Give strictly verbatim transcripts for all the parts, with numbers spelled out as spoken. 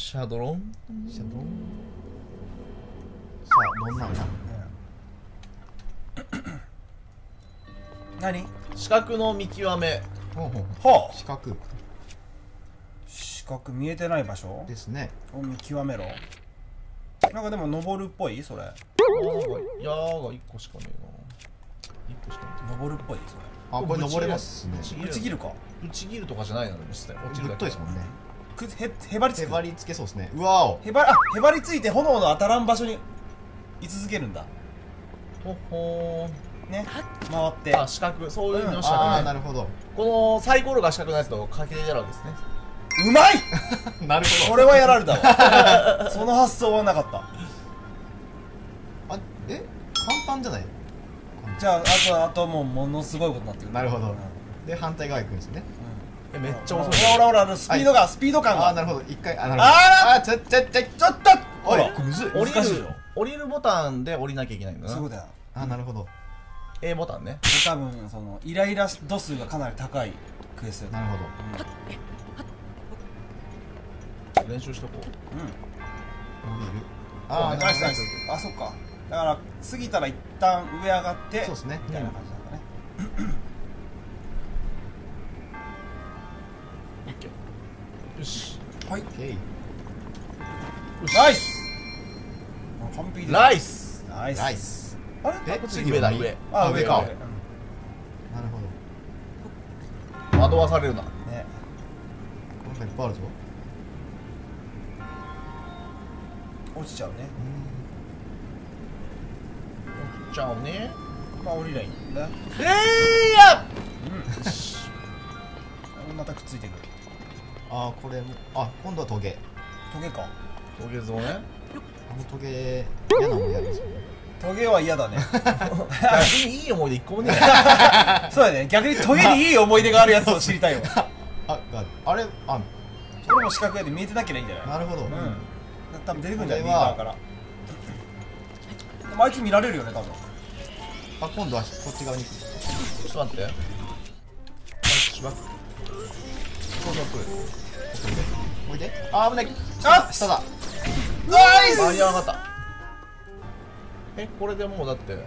シャドロンシャドロン。さあどんなんだ。 何？ 視覚の見極め。 ほうほう。 はあ、 四角視覚見えてない場所ですね。 を見極めろ。なんかでも登るっぽいそれ。 あーなんか矢がいっこしかねえな。いっこしかね登るっぽいそれ。 あ、これ登れますね。 え。 打ち切るか。 打ち切るとかじゃないな、実際。落ちぶるだけっといですもんね。 くへへばりつく。 へばりつけそうですね。うわお。 へばあへばりついて炎の当たらん場所に居続けるんだ。 ほほー。 ね。回って。 あ、四角。そういうの四ああ、 角ね。 なるほど。 このサイコロが四角のやつとかけてやるわけですね。 うまい。 なるほこれはやられたわ。その発想はなかった。 ど。あ、え、簡単じゃない。 じゃああとあともうものすごいことになってる。 なるほどうんで、反対側行くんですね。 え、めっちゃ遅い。 ほらほらほら、あのスピードが、スピード感ああ、 が。 なるほど。一回、あ、なるほど。 ああー、ちょ、ちょ、ちょ、 ちょっとおい、 ほらこれむずい。 降りる難しいよ。 降りるボタンで降りなきゃいけないんだな。 そういうことや。 あ、なるほど。 A ボタンね。 多分そのイライラ度数がかなり高いクエストや。 なるほど。 練習しとこう。 うん。 降りる。 あああ、 ナイスナイスナイス。。 あ、そっか。だから過ぎたら一旦上上がってそうですね。 みたいな感じなんだね。 オッケー。よし。 はい。 オッケー。 ナイス。あ完璧です。 ライス。 ナイス。 ナイス。 あれ？ え、 次上だ、上。 あ、上か。 上かうんなるほど。 惑わされるな。 ね。 なんかいっぱいあるぞ。 落ちちゃうね。 落ちちゃうね。 まあ降りないんだ。 えーやうん。よし。またくっついてくる。 ああ、これも、あ、今度はトゲ。 トゲか。 土下座をね。 あのトゲ、嫌なの嫌ですよね。 トゲは嫌だね。 逆にいい思い出一個もねそうだね。逆にトゲにいい思い出があるやつを知りたいよ。 あ、が、あれ、あ、 それも四角やで見えてなきゃいいんじゃない？ なるほど。 うん。多分出てくるんじゃない？ これは右側から。でもあいつ見られるよね、多分。 あ、今度はこっち側に行く。 ちょっと待って。あしばく。そうそう、来る。 おいで。 あ、危ない。 あ下だ。 ナイス。 間に合わなかった。え、これでもうだって、もう、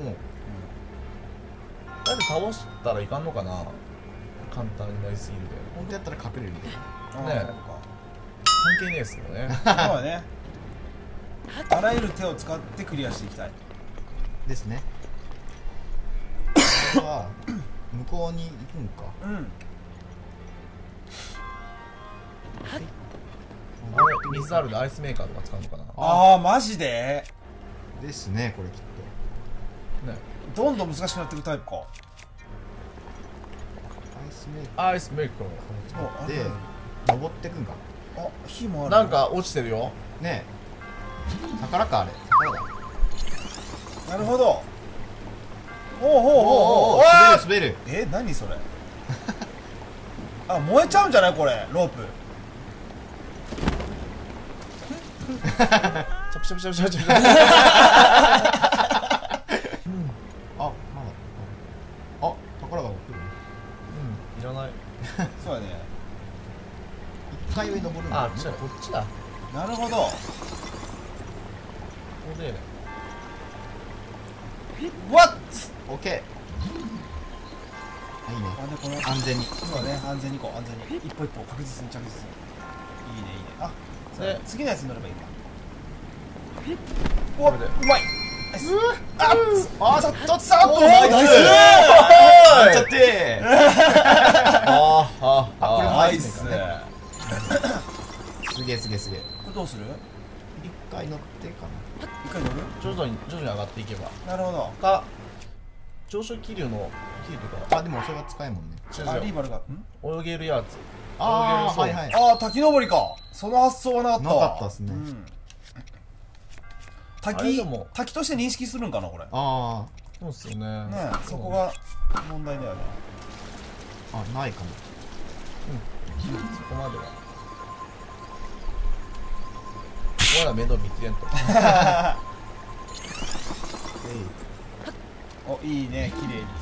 だいぶ倒したらいかんのかな。簡単になりすぎるで。 本当やったら隠れるんで。 あーねえそうか関係ねえっすよね。 そうだね。あらゆる手を使ってクリアしていきたい。 ですね。これは、向こうに行くんか。 うん。 あれ、水あるでアイスメーカーとか使うのかな。 ああ、マジでですね、これきっね。 どんどん難しくなっていくタイプか。 と。アイスメーカアイスメーカそうーで、登ってくんか。 あ、火もあー。 る。 なんか落ちてるよ。 ねえ。宝か、あれ。宝だ。 なるほど。ほうほうほうほう。 おー、 わー滑る、滑る。 え、何それ。あ、燃えちゃうんじゃないこれ、ロープ。 チャプチャプチャプチャプチャプ。 あ、まだ。あ、宝が来る。 うん、いらない。 そうだね。 一回上に登るんだ。 あ、じゃあこっちだ。こなるほど。 こで。 What？ オッケー。あ、いいね。 あ、で、この、 安全に。 そうだね、安全に行こう、安全に。一歩一歩確実に着実に。いいね、いいね。あ、 でで、次のやつに乗ればいいか。お、 これでうまい。あ、 あ、 ちょっと、ちょっと、 おーナイスナイスやっちゃってああ、あこれあ、 ナイス。 ねすげえすげえすげえ。 これどうする？ 一回乗ってか一回乗る？ 徐々に徐々に上がっていけば。 なるほど。 か、上昇気流の気流とか。 な。あ、でもそれは使えんもんね。 違うあ、リ違う。 ーバルが。ん？ 泳げるやつ。 ああ、 泳げるそうはいはい。 ああ、滝登りか。その発想はなかったわ。 なかったっすねうんあれ滝でも、 滝として認識するんかな、これ。ねあそうっすよね。 え、そこが問題だよね。 あ、あ、ないかも。 そこまでは。まだ面倒見きれんと。 お、いいね、綺麗に綺麗に。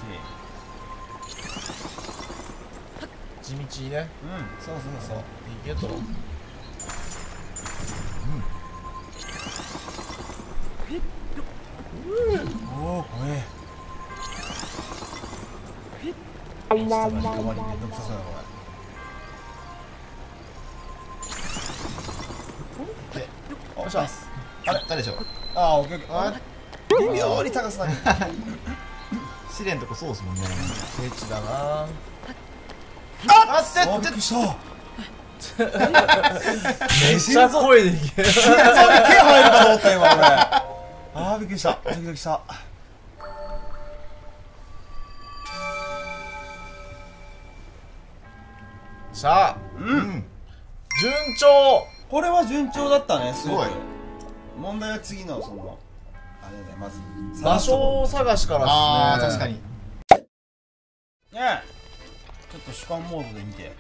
地道にね。 うん、そうそうそう。 いいけど。 にしたらリカバリーめんどくさそうやなこれでおっしゃあれ誰でしょう。 あーオッケーオッケーあ微妙に高さだけ試練とこそうですもんね。 ケチだな。 ああっっびっくりしためっちゃ声でいける。 心臓に毛入るかと思った今これあーびっくりしたドキドキしたさあ、 うん順調。 これは順調だったねすごいす問題は次のそのあれねまず場所探しからああっすね。 確かに。 ねえちょっと主観モードで見て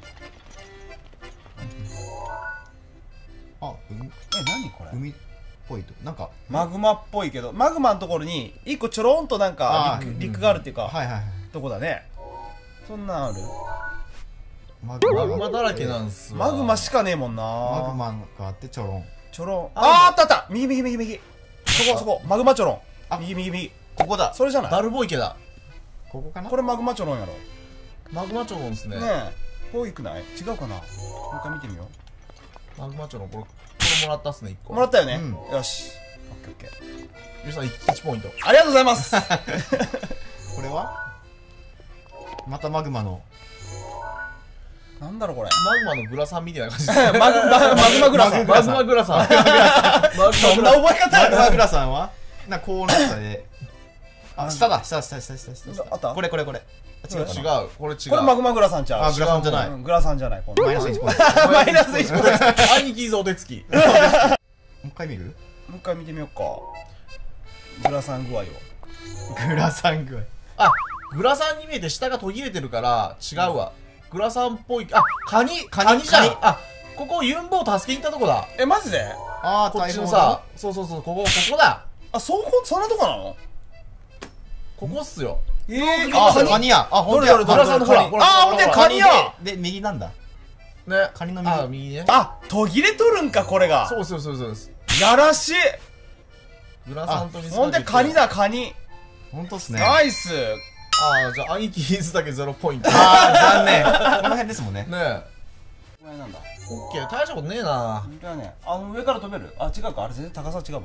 あ、うん、 え何これ海っぽいとなんかマグマっぽいけどマグマのところに一個ちょろんとなんかあー陸陸があるっていうかはいはいはい。 とこだねそんなんあるマグマグママだらけなんすわ。 マグマしかねえもんなマグマがあってちょろん。 ちょろんああーあったあった右右右右そこそこマグマちょろんあ右右右ここだ。 それじゃないダルボ池だ。 ここかな。 これマグマちょろんやろマグマチョロンですね。 ねえぽいくない違うかなもう一回見てみよマグマチョロン、これ、これもらったっすね、一う個。 もらったよねうんよしオッケーオッケーゆうさんいちポイント。 ありがとうございますこれはまたマグマのなんだろうこれマグマのグラサンみたいな感じです。 マグママグマグラサンマグマグラサン。マグマそんな覚え方マグマやグラさんはなこうなったで。あ、下だ下下下下下下。 あったこれこれこれ。あ違うかな。 違う、これ違う。 これマグマグラサンちゃうあグラサンじゃない。 うんグラサンじゃないこのマイナスいちポイント。もマイナスいちポイントもう兄貴ぞお手つき。 う一回見る？ 一回見てみようかグラサン具合をグラサン具合。 あ、グラサンに見えて下が途切れてるから違うわ。グラサンっぽい。あ、カニカニカニじゃんカニ。 あ、ここユンボを助けに行ったとこだ。 えマジでああこっちのさ、そうそうそう、ここ、ここだ。 あそこそんなとこなのここっすよ。 えあー、 あカニや。あ本当や。 どれどれどれグラサンのほら、ほら。 あーほんとやカニやで右なんだ。 ね。 カニの右あ、右ね。 あ途切れとるんかこれがそうそうそうそうです。 やらしいグラサンと水ほんでカニ。だカニ本当っすね。 ナイスあー、じゃあ兄貴イズだけゼロポイント。ねああ残念。この辺ですもんね。 え。 これなんだオッケー、大したことねえな。 本当やねあの上から飛べるあ違うかあれ全然高さ違うわ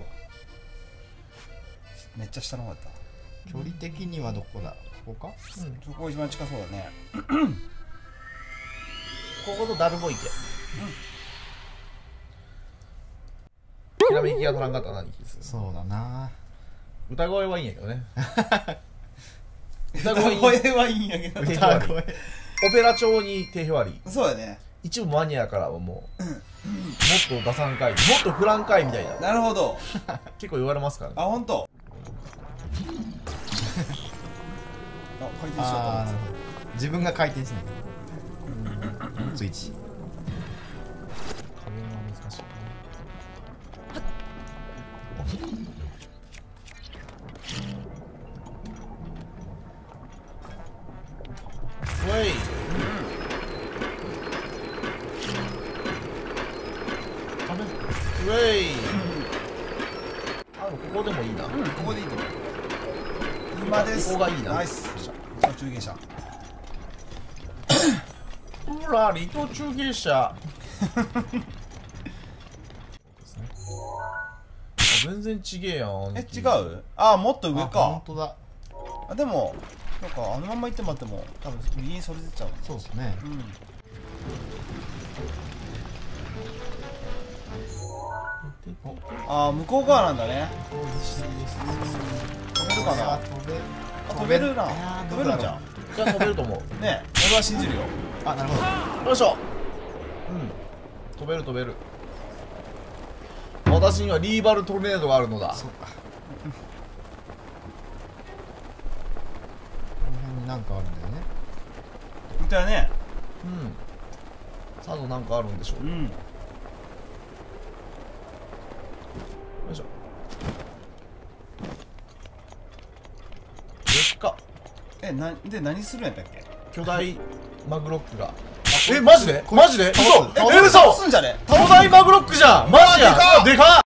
めっちゃ下の方だった距離的にはどこだ？ここか？ うん。 そこ一番近そうだねこことダルボ池。ひらめきが足らんかったな、兄貴です。 そうだな。 歌声はいいんやけどね。歌声いい。 声はいいんやけど手歌割り。 声。 オペラ調に手ひわり。 そうやね一部マニアからはもう、もっと出さんかい、もっと振らんかいみたいな。 なるほど結構言われますからね。 あ本当。あ回転しちゃっああなるほど。自分が回転しない。スイッチ。 加減は難しいな。ウェイ。ウェイ。あ、ここでもいいな。 たうんここでいいと思う今ですここがいいな。 ナイス途中下車うらり途中下車。全然ちげえやん。 え違うあもっと上あか本当だ。 あでもなんかあのまま行ってもらっても多分右にそれ出ちゃうそうですね。 うんあー向こう側なんだね飛べるかな飛べ。 あ飛べるなあー飛べるんじゃんじゃあ飛べると思う。 ねえ俺は信じるよあなるほど。 よいしょ。うん。飛べる飛べる。私にはリーバルトルネードがあるのだ。 そうか。この辺になんかあるんだよね。 本当やねうん。さぞなんかあるんでしょう。ようんいしょ。でっか。 えなで何するんやったっけ巨大マグロックが。え、マジでこれマジで嘘倒すえ、嘘倒すんじゃね巨大マグロックじゃんマジやうわでかっでかっ